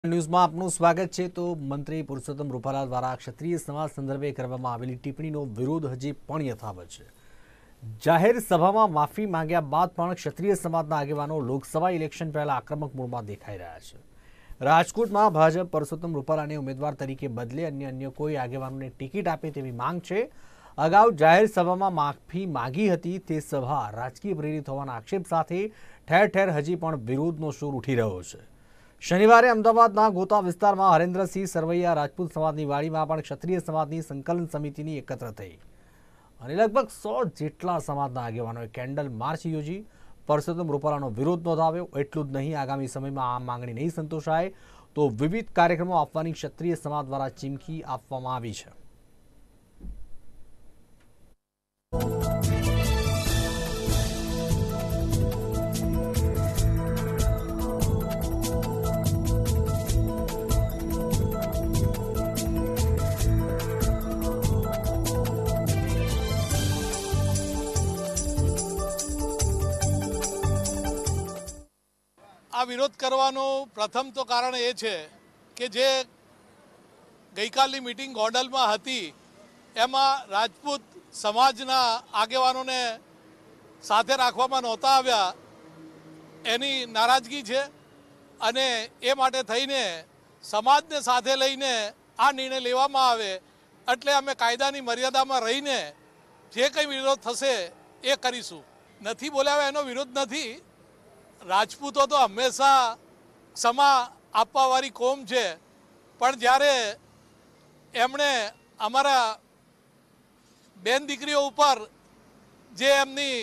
ન્યૂઝમાં આપનું સ્વાગત છે। તો મંત્રી પુરુષોત્તમ રૂપાલા દ્વારા ક્ષત્રિય સમાજ સંદર્ભે કરવામાં આવેલી ટિપ્પણીનો વિરોધ હજી પણ યથાવત છે। જાહેર સભામાં માફી માંગ્યા બાદ પણ ક્ષત્રિય સમાજના આગેવાનો લોકસભા ઇલેક્શન પહેલા આક્રમક મૂડમાં દેખાઈ રહ્યા છે। રાજકોટમાં ભાજપ પુરુષોત્તમ રૂપાલાને ઉમેદવાર તરીકે બદલે અન્ય કોઈ આગેવાનોને ટિકિટ આપે તેવી માંગ છે। અગાઉ જાહેર સભામાં માફી માંગી હતી તે સભા રાજકીય પ્રેરિત હોવાના આક્ષેપ સાથે ઠેર ઠેર હજી પણ વિરોધનો સૂર ઉઠી રહ્યો છે। શનિવારે અમદાવાદના ગોતા વિસ્તારમાં હરેન્દ્રસિંહ સરવૈયા રાજપૂત સમાજની વાડીમાં પણ ક્ષત્રિય સમાજની સંકલન સમિતિની એકત્ર થઈ અને લગભગ 100 જેટલા સમાજના આગેવાનોએ કેન્ડલ માર્ચ યોજી પુરુષોત્તમ રૂપાલાનો વિરોધ નોંધાવ્યો। એટલું જ નહીં, આગામી સમયમાં આ માંગણી નહીં સંતોષાય તો વિવિધ કાર્યક્રમો આપવાની ક્ષત્રિય સમાજ દ્વારા ચીમકી આપવામાં આવી છે। આ વિરોધ કરવાનું પ્રથમ તો કારણ એ છે કે જે ગઈકાલની મિટિંગ ગોંડલમાં હતી એમાં રાજપૂત સમાજના આગેવાનોને સાથે રાખવામાં નહોતા આવ્યા એની નારાજગી છે અને એ માટે થઈને સમાજને સાથે લઈને આ નિર્ણય લેવામાં આવે એટલે અમે કાયદાની મર્યાદામાં રહીને જે કંઈ વિરોધ થશે એ કરીશું। નથી બોલાવ્યા એનો વિરોધ નથી। રાજપૂતો તો હંમેશા ક્ષમા આપવાવાળી કોમ છે, પણ જ્યારે એમણે અમારા બેન દીકરીઓ ઉપર જે એમની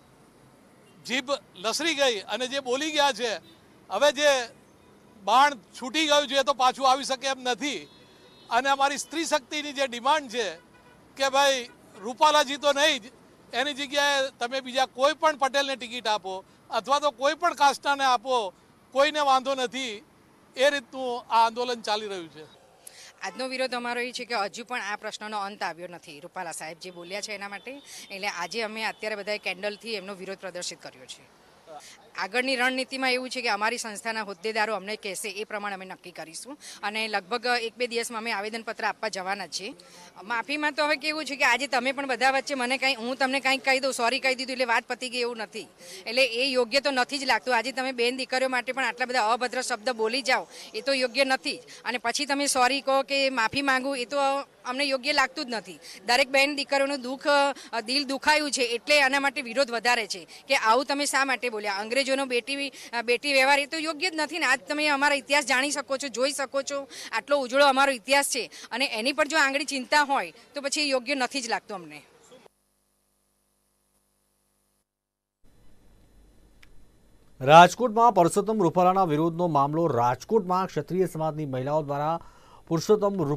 જીભ લસરી ગઈ અને જે બોલી ગયા છે, હવે જે બાણ છૂટી ગયું છે તો પાછું આવી શકે એમ નથી। અને અમારી સ્ત્રી શક્તિની જે ડિમાન્ડ છે કે ભાઈ રૂપાલાજી તો નહીં જ, એની જગ્યાએ તમે બીજા કોઈ પણ પટેલને ટિકિટ આપો અથવા તો કોઈ પણ કાસ્ટને આપો, કોઈને વાંધો નથી, એ રીતનું આ આંદોલન ચાલી રહ્યું છે। આજનો વિરોધ અમારો એ છે કે હજુ પણ આ પ્રશ્નનો અંત આવ્યો નથી। રૂપાલા સાહેબ જે બોલ્યા છે એના માટે, એટલે આજે અમે અત્યારે બધાએ કેન્ડલથી એમનો વિરોધ પ્રદર્શિત કર્યો છે। આગળની રણનીતિમાં એવું છે કે અમારી સંસ્થાના હોદ્દેદારો અમને કહેશે એ પ્રમાણે અમે નક્કી કરીશું અને લગભગ 1-2 દિવસમાં અમે આવેદનપત્ર આપવા જવાના છીએ। માફીમાં તો હવે કેવું છે કે આજે તમે પણ બધા વચ્ચે મને હું તમને કંઈક કહી દઉં, સોરી કહી દીધું એટલે વાત પતી ગઈ એવું નથી, એટલે એ યોગ્ય તો નથી જ લાગતું। આજે તમે બેન દીકરીઓ માટે પણ આટલા બધા અભદ્ર શબ્દ બોલી જાઓ એ તો યોગ્ય નથી જ, અને પછી તમે સોરી કહો કે માફી માંગું એ તો અમને યોગ્ય લાગતું જ નથી। દરેક બેન દીકરીઓનું દિલ દુખાયું છે એટલે આના માટે વિરોધ વધારે છે કે આવું તમે શા માટે બોલ્યા। અંગ્રેજોનો બેટી વ્યવહાર એ તો યોગ્ય જ નથી ને। આજ તમે અમારા ઇતિહાસ જાણી શકો છો, જોઈ શકો છો, આટલો ઉજળો અમારો ઇતિહાસ છે અને એની પર જો આંગળી ચિંતા હોય તો પછી એ યોગ્ય નથી જ લાગતું અમને। રાજકોટમાં પુરુષોત્તમ રૂપાલાના વિરોધનો મામલો। રાજકોટમાં ક્ષત્રિય સમાજની મહિલાઓ દ્વારા પુરુષોત્તમ